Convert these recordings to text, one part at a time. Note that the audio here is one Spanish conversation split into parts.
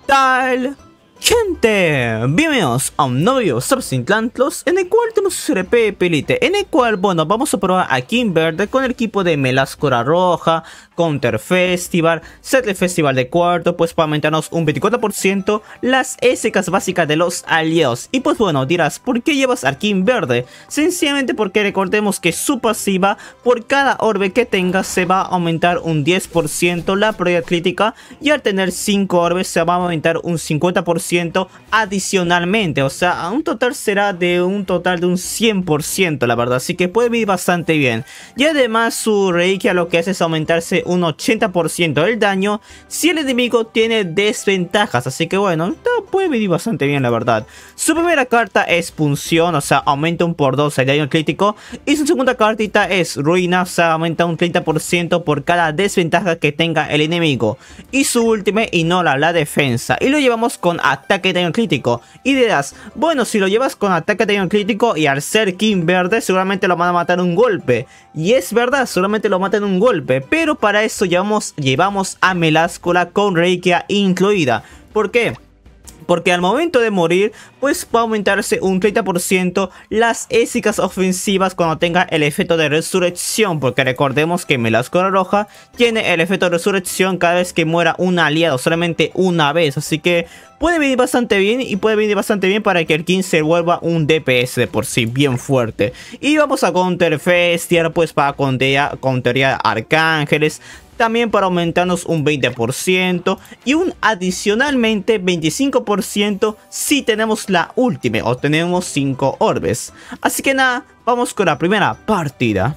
tal? Gente, bienvenidos a un nuevo video sobre Sintlantlos, en el cual tenemos CRP Pelite, en el cual, bueno, vamos a probar a King Verde con el equipo de Melascora Roja, Counter Festival, Settle Festival de cuarto, pues para aumentarnos un 24% las SKs básicas de los aliados. Y pues bueno, dirás, ¿por qué llevas a King Verde? Sencillamente porque recordemos que su pasiva, por cada orbe que tenga, se va a aumentar un 10% la probabilidad crítica, y al tener 5 orbes se va a aumentar un 50% adicionalmente, o sea, a un total será de un 100%, la verdad, así que puede venir bastante bien. Y además su reliquia lo que hace es aumentarse un 80% del daño si el enemigo tiene desventajas, así que bueno, puede venir bastante bien, la verdad. Su primera carta es punción, o sea, aumenta un por 2 el daño crítico, y su segunda cartita es ruina, o sea, aumenta un 30% por cada desventaja que tenga el enemigo, y su última ignora la defensa, y lo llevamos con ataque de daño crítico. Y dirás, bueno, si lo llevas con ataque de daño crítico y al ser King Verde seguramente lo van a matar un golpe, y es verdad, solamente lo matan un golpe, pero para eso llevamos a Melascora con reliquia incluida. ¿Por qué? Porque al momento de morir, pues va a aumentarse un 30% las SKs ofensivas cuando tenga el efecto de resurrección. Porque recordemos que Melascora Roja tiene el efecto de resurrección cada vez que muera un aliado, solamente una vez. Así que puede venir bastante bien, y puede venir bastante bien para que el King se vuelva un DPS de por sí bien fuerte. Y vamos a Counter Festival, pues para counterear arcángeles. También para aumentarnos un 20% y un adicionalmente 25% si tenemos la última o tenemos 5 orbes. Así que nada, vamos con la primera partida.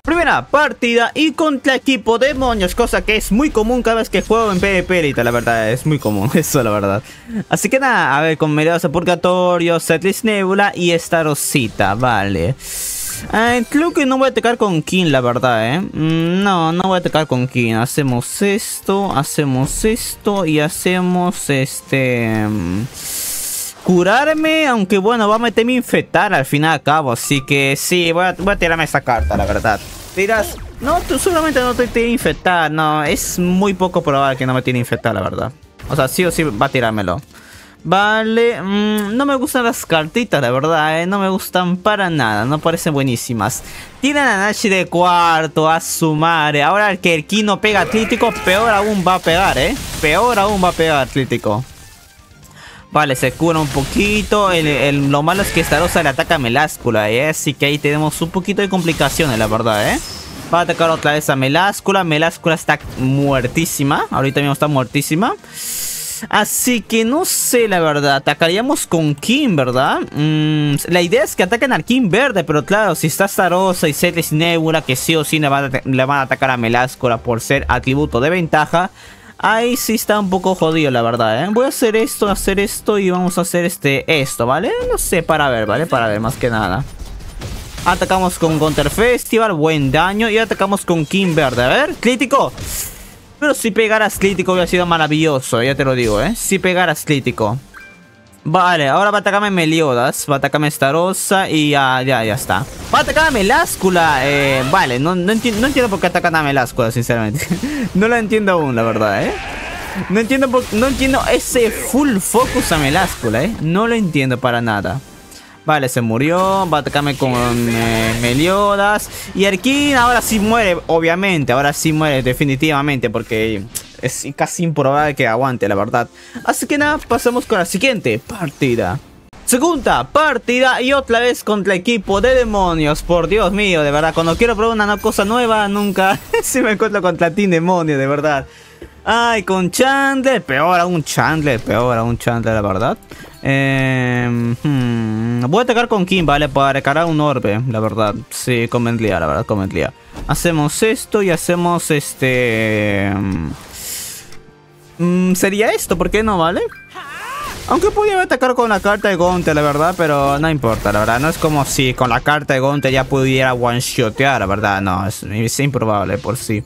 Y contra equipo demonios, cosa que es muy común cada vez que juego en PvP Elite, la verdad, es muy común eso, la verdad. Así que nada, a ver, con Mediados de Purgatorio, Setlist Nebula y esta Rosita, vale. Creo que no voy a atacar con King, la verdad, no voy a atacar con King. Hacemos esto y hacemos curarme, aunque bueno, va a meterme a infectar al fin y al cabo. Así que sí, voy a tirarme esta carta, la verdad. Dirás, no, tú seguramente no te tiene a infectar. No, es muy poco probable que no me tiene a infectar, la verdad. O sea, sí o sí va a tirármelo. Vale, no me gustan las cartitas, la verdad, no me gustan para nada, no parecen buenísimas. Tiran a Nashi de cuarto, a su madre. Ahora que el Ki no pega Atlético, peor aún va a pegar, peor aún va a pegar Atlético. Vale, se cura un poquito. Lo malo es que esta rosa le ataca a Melascora, así que ahí tenemos un poquito de complicaciones, la verdad, Va a atacar otra vez a Melascora. Melascora está muertísima, ahorita mismo está muertísima. Así que no sé, la verdad. Atacaríamos con King, ¿verdad? La idea es que ataquen al King Verde, pero claro, si está Zarosa y Setlist Nebula, que sí o sí le van a atacar a Melascora por ser atributo de ventaja, ahí sí está un poco jodido, la verdad, Voy a hacer esto y vamos a hacer esto, ¿vale? No sé, para ver, ¿vale? Para ver, más que nada. Atacamos con Counter Festival, buen daño. Y atacamos con King Verde, a ver, crítico. Pero si pegaras crítico hubiera sido maravilloso, ya te lo digo, si pegaras crítico. Vale, ahora va a atacarme Meliodas, va a atacarme Starosa y ya está. Va a atacar a Melascora, vale, no entiendo por qué atacan a Melascora, sinceramente. No lo entiendo aún, la verdad, No entiendo ese full focus a Melascora, no lo entiendo para nada. Vale, se murió. Va a atacarme con Meliodas. Y Erkin ahora sí muere, obviamente. Ahora sí muere definitivamente, porque es casi improbable que aguante, la verdad. Así que nada, pasamos con la siguiente partida. Segunda partida y otra vez contra equipo de demonios. Por Dios mío, de verdad, cuando quiero probar una cosa nueva, nunca si me encuentro contra Team Demonio, de verdad. Ay, con Chandler, peor aún Chandler, la verdad. Voy a atacar con King, ¿vale? Para recargar un orbe, la verdad. Sí, convendría, la verdad, convendría. Hacemos esto y hacemos sería esto, ¿por qué no, vale? Aunque podía atacar con la carta de Gonte, la verdad, pero no importa, la verdad. No es como si con la carta de Gonte ya pudiera one-shotear, la verdad. No, es improbable por sí.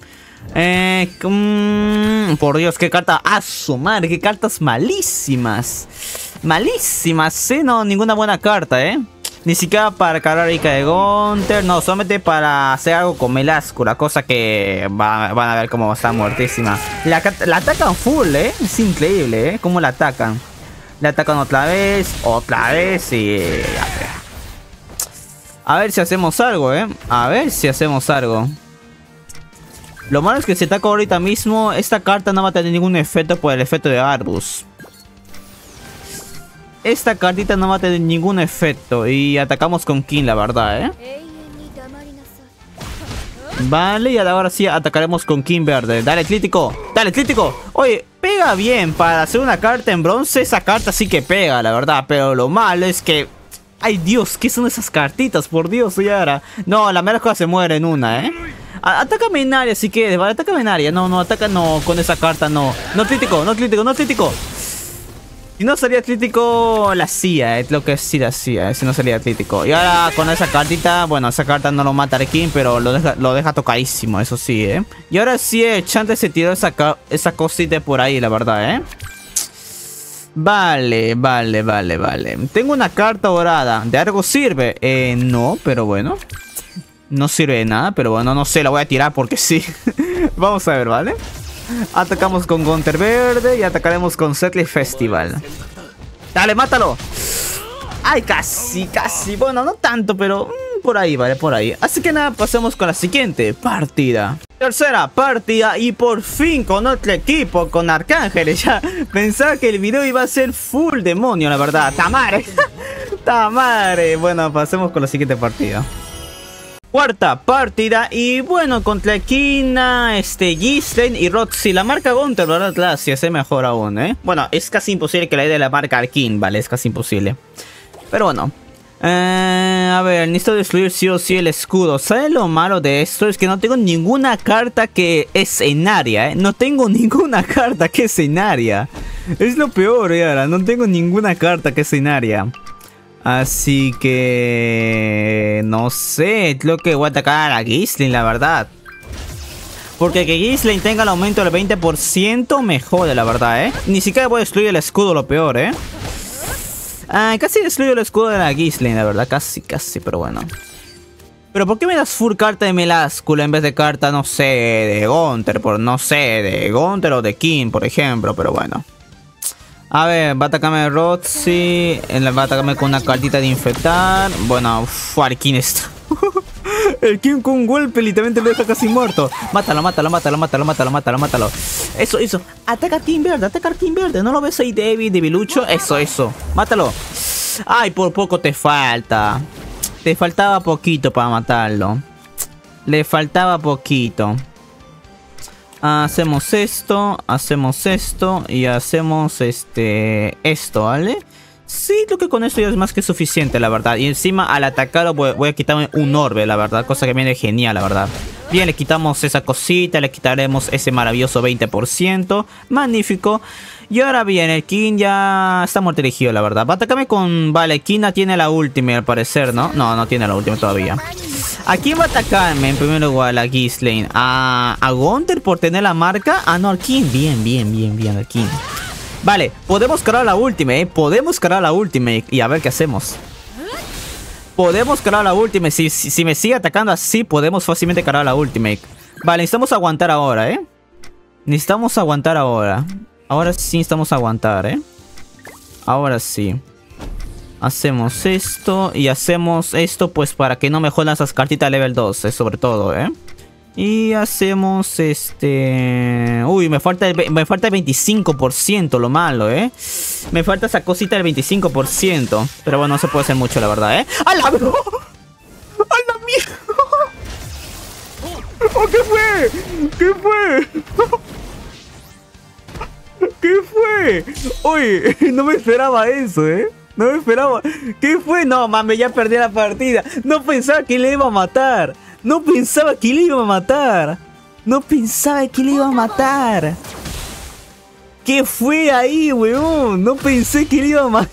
Por Dios, qué carta. ¡Ah, su madre! ¡Qué cartas malísimas! Malísimas, no, ninguna buena carta, Ni siquiera para cargar Ica de Gunter. No, solamente para hacer algo con Melascura. Cosa que van a ver cómo está muertísima. La atacan full, es increíble, cómo la atacan. Le atacan otra vez y... A ver si hacemos algo, a ver si hacemos algo. Lo malo es que si ataco ahorita mismo, esta carta no va a tener ningún efecto por el efecto de Arbus. Esta cartita no va a tener ningún efecto. Y atacamos con King, la verdad, Vale, y ahora sí atacaremos con King verde. Dale, crítico. Dale, crítico. Oye, pega bien. Para hacer una carta en bronce, esa carta sí que pega, la verdad. Pero lo malo es que... Ay, Dios, ¿qué son esas cartitas? Por Dios, Yara. No, la mera cosa se muere en una, Atácame en área si quieres, vale, atácame en área. No, ataca, no, con esa carta no. No crítico, no crítico, no crítico. Si no salía crítico, la hacía, es lo que sí la hacía, si no salía crítico. Y ahora con esa cartita, bueno, esa carta no lo mata a King, pero lo deja tocadísimo, eso sí, Y ahora sí, Chante se tiró esa cosita por ahí, la verdad, Vale. Tengo una carta dorada. ¿De algo sirve? No, pero bueno. No sirve de nada, pero bueno, no sé, la voy a tirar porque sí. Vamos a ver, ¿vale? Atacamos con Gunter verde y atacaremos con Setley Festival. ¡Dale, mátalo! ¡Ay, casi! Bueno, no tanto, pero por ahí, vale, por ahí. Así que nada, pasemos con la siguiente partida. Tercera partida y por fin con otro equipo, con Arcángeles. Ya pensaba que el video iba a ser full demonio, la verdad. ¡Tamare! ¡Tamare! Bueno, pasemos con la siguiente partida. Cuarta partida y bueno, contra Kina, Ghislaine y Roxy. La marca Gunter, la verdad, la hace mejor aún, Bueno, es casi imposible que la idea de la marca Arkin, ¿vale? Es casi imposible. Pero bueno. A ver, necesito destruir sí o sí el escudo. ¿Sabes lo malo de esto? Es que no tengo ninguna carta que es en área, No tengo ninguna carta que es en área. Es lo peor, ahora. No tengo ninguna carta que es en área. Así que... No sé, creo que voy a atacar a Ghislaine, la verdad. Porque que Ghislaine tenga el aumento del 20% mejor, la verdad, Ni siquiera voy a destruir el escudo, lo peor, casi destruyo el escudo de la Ghislaine, la verdad. Casi, pero bueno. Pero ¿por qué me das full carta de Melascula en vez de carta, no sé, de Gunter? No sé, de Gunter o de King, por ejemplo, pero bueno. A ver, va a atacarme Roxy. Va a atacarme con una cartita de infectar. Bueno, el King está. El King con un golpe literalmente lo deja casi muerto. Mátalo. Eso. Ataca a King verde. ¿No lo ves ahí debilucho? Eso. Mátalo. Ay, por poco te falta. Te faltaba poquito para matarlo. Le faltaba poquito. Hacemos esto y hacemos esto, ¿vale? Sí, creo que con esto ya es más que suficiente, la verdad. Y encima al atacarlo voy a quitarme un orbe, la verdad. Cosa que viene genial, la verdad. Bien, le quitamos esa cosita, le quitaremos ese maravilloso 20%. Magnífico. Y ahora bien, el King ya está muerto elegido, la verdad. Va a atacarme con... Vale, Kina tiene la última al parecer, ¿no? No tiene la última todavía. ¿A quién va a atacarme en primer lugar? A Ghislaine. ¿A Gunter por tener la marca? No, al King. Bien, al King. Vale, podemos cargar la ultimate, Podemos cargar la ultimate y a ver qué hacemos. Podemos cargar la ultimate. Si me sigue atacando así, podemos fácilmente cargar la ultimate. Vale, necesitamos aguantar ahora, Necesitamos aguantar ahora. Ahora sí necesitamos aguantar, Ahora sí. Hacemos esto y hacemos esto pues para que no me jodan esas cartitas level 2, sobre todo, Y hacemos Uy, me falta el 25%, lo malo, Me falta esa cosita del 25%. Pero bueno, no se puede hacer mucho, la verdad, ¡A la bro! ¡A la mierda! ¡Oh, qué fue! ¿Qué fue? Oye, no me esperaba eso, No me esperaba. ¿Qué fue? No, mames, ya perdí la partida. No pensaba que le iba a matar. ¿Qué fue ahí, weón? No pensé que le iba a matar.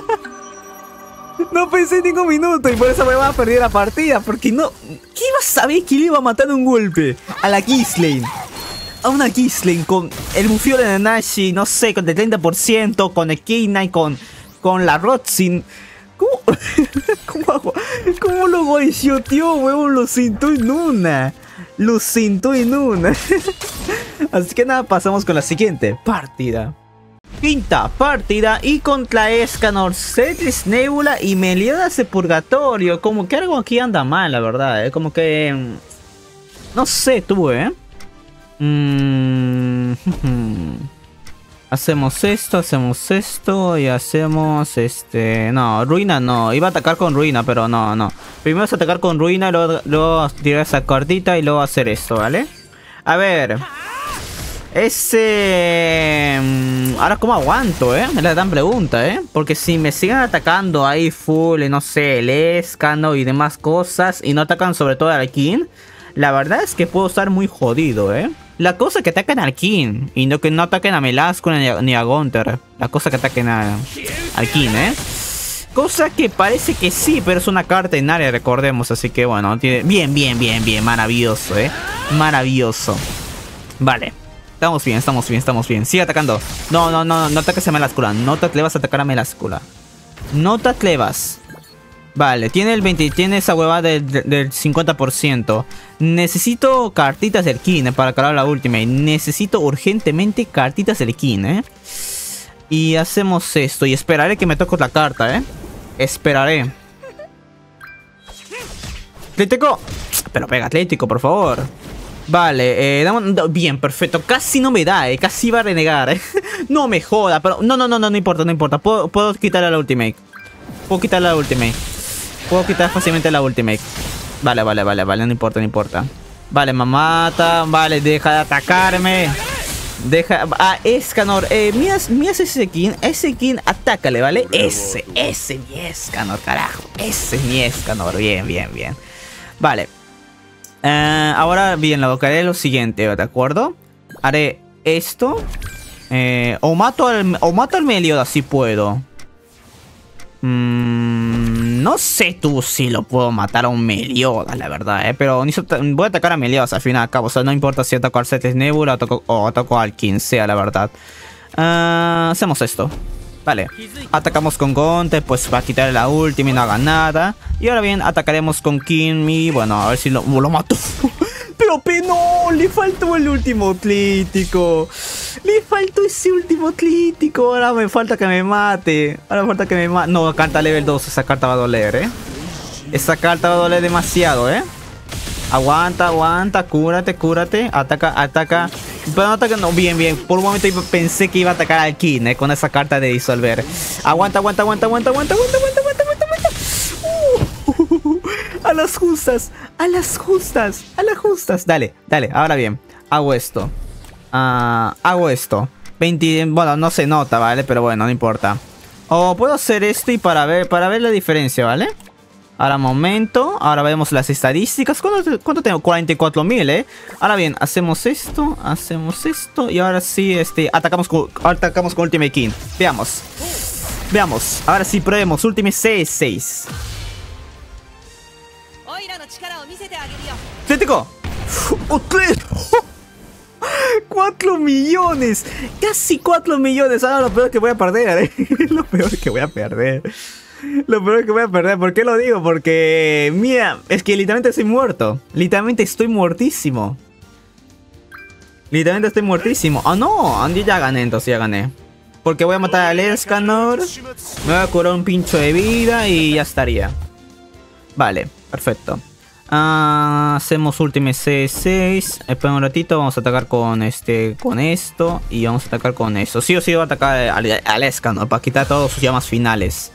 No pensé en ningún minuto y por eso me va a perder la partida. Porque no... ¿Qué iba a saber que le iba a matar de un golpe? A la Ghislaine. A una Ghislaine con el bufio de Nanashi, no sé, con el 30%, con el Kina y con la Roxy. ¿Cómo? ¿Cómo lo one-shoteó, huevón? Lo sentó en una. Lo sentó en una. Así que nada, pasamos con la siguiente partida. Quinta partida y contra Escanor, Cetis, Nebula y Meliodas de Purgatorio. Como que algo aquí anda mal, la verdad, como que... No sé tú, Hacemos esto y hacemos No, Ruina no. Iba a atacar con Ruina, pero no. Primero es atacar con Ruina, luego tirar esa cartita y luego hacer esto, ¿vale? A ver. Ahora, ¿cómo aguanto, Es la gran pregunta, Porque si me siguen atacando ahí full, no sé, el Escano y demás cosas, y no atacan sobre todo al King, la verdad es que puedo estar muy jodido, La cosa es que ataquen al King, y no que no ataquen a Melasco ni a Gunther. La cosa que ataquen al King, Cosa que parece que sí, pero es una carta en área, recordemos. Así que bueno, tiene... Bien, maravilloso, Maravilloso. Vale. Estamos bien. Sigue atacando. No ataques a Meláscula. No te atrevas a atacar a Meláscula. No te atrevas. Vale, tiene esa huevada del 50%. Necesito cartitas del King para cargar la ultimate. Necesito urgentemente cartitas del King, Y hacemos esto. Y esperaré que me toque la carta, Esperaré. Atlético. Pero pega Atlético, por favor. Vale, bien, perfecto. Casi no me da, casi va a renegar, No me joda, pero... No importa. Puedo quitarle la ultimate. Puedo quitar fácilmente la ultimate. Vale, no importa. Vale, me mata. Vale, deja de atacarme. Escanor, mira ese King, atácale, ¿vale? Ese mi Escanor, carajo. Ese es mi Escanor, bien. Vale. Ahora bien, lo que haré es lo siguiente, ¿de acuerdo? Haré esto. O mato al Meliodas si puedo. No sé tú si lo puedo matar a un Meliodas, la verdad, pero voy a atacar a Meliodas al fin y al cabo. O sea, no importa si ataco al Cetis Nebula o ataco al quien sea, la verdad. Hacemos esto. Vale, atacamos con Gunther, pues va a quitarle la ultima y no haga nada. Y ahora bien, atacaremos con King y bueno, a ver si lo mato. Pero no, le faltó el último atlético. Le faltó ese último atlético. Ahora me falta que me mate. No, carta level 2, esa carta va a doler, Esa carta va a doler demasiado, Aguanta, cúrate. Ataca. Pero no ataca, no, bien. Por un momento pensé que iba a atacar al King, con esa carta de disolver. Aguanta. A las justas. Dale. Ahora bien, hago esto. Bueno, no se nota, ¿vale? Pero bueno, no importa. O puedo hacer esto y para ver la diferencia, ¿vale? Ahora momento, ahora vemos las estadísticas. ¿Cuánto tengo? 44.000, Ahora bien, hacemos esto y ahora sí, atacamos con Ultimate King. Veamos, ahora sí probemos Ultimate C6. ¡Atlético! ¡3! 4 millones, casi 4 millones. Ahora lo peor es que voy a perder, Lo peor es que voy a perder. ¿Por qué lo digo? Porque, mira, es que literalmente estoy muerto. Literalmente estoy muertísimo. Ah, no, ya gané, entonces ya gané. Porque voy a matar al Escanor. Me voy a curar un pincho de vida y ya estaría. Vale, perfecto. Hacemos Ultimate C6. Espera un ratito, vamos a atacar con esto. Y vamos a atacar con esto. Sí o sí voy a atacar al Escanor para quitar todos sus llamas finales.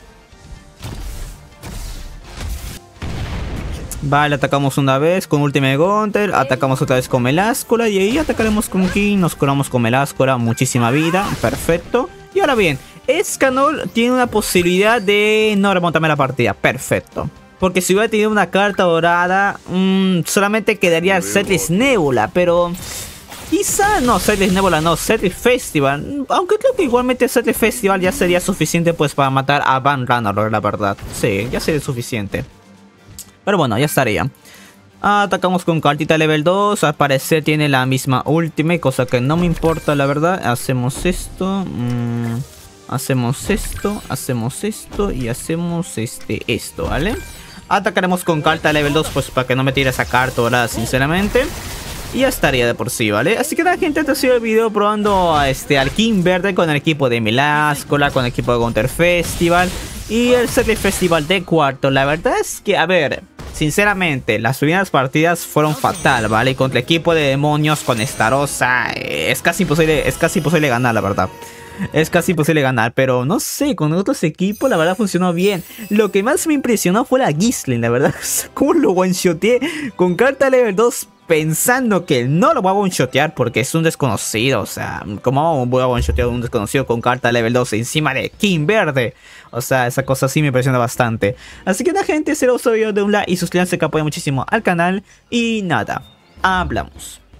Vale, atacamos una vez con Ultimate Gunther. Atacamos otra vez con Meláscula. Y ahí atacaremos con King. Nos curamos con Meláscula. Muchísima vida. Perfecto. Y ahora bien, Escanor tiene una posibilidad de no remontarme la partida. Perfecto. Porque si hubiera tenido una carta dorada, solamente quedaría el Cetis Nebula. Pero quizá no, Cetis Nebula no, Cetis Festival. Aunque creo que igualmente Cetis Festival ya sería suficiente pues para matar a Van Ranalor, la verdad. Sí, ya sería suficiente. Pero bueno, ya estaría. Atacamos con cartita level 2. Al parecer tiene la misma ultimate, cosa que no me importa, la verdad. Hacemos esto. hacemos esto y hacemos esto, ¿vale? Atacaremos con carta level 2, pues para que no me tire esa carta ahora, sinceramente. Y ya estaría de por sí, ¿vale? Así que nada, gente, este ha sido el video probando al King Verde con el equipo de Melascola, con el equipo de Gunter Festival y el Circle Festival de cuarto. La verdad es que, a ver, sinceramente, las primeras partidas fueron fatal, ¿vale? Y contra el equipo de demonios con Starossa es casi imposible ganar, la verdad. Es casi imposible ganar, pero no sé, con otros equipos la verdad funcionó bien. Lo que más me impresionó fue la Ghislaine, la verdad. Cómo lo one-shoteé con carta level 2 pensando que no lo voy a one-shotear porque es un desconocido. O sea, ¿cómo voy a one-shotear a un desconocido con carta level 2 encima de King Verde? O sea, esa cosa sí me impresiona bastante. Así que nada, gente, si les gustó el video, de un like y suscríbanse que apoya muchísimo al canal. Y nada, hablamos.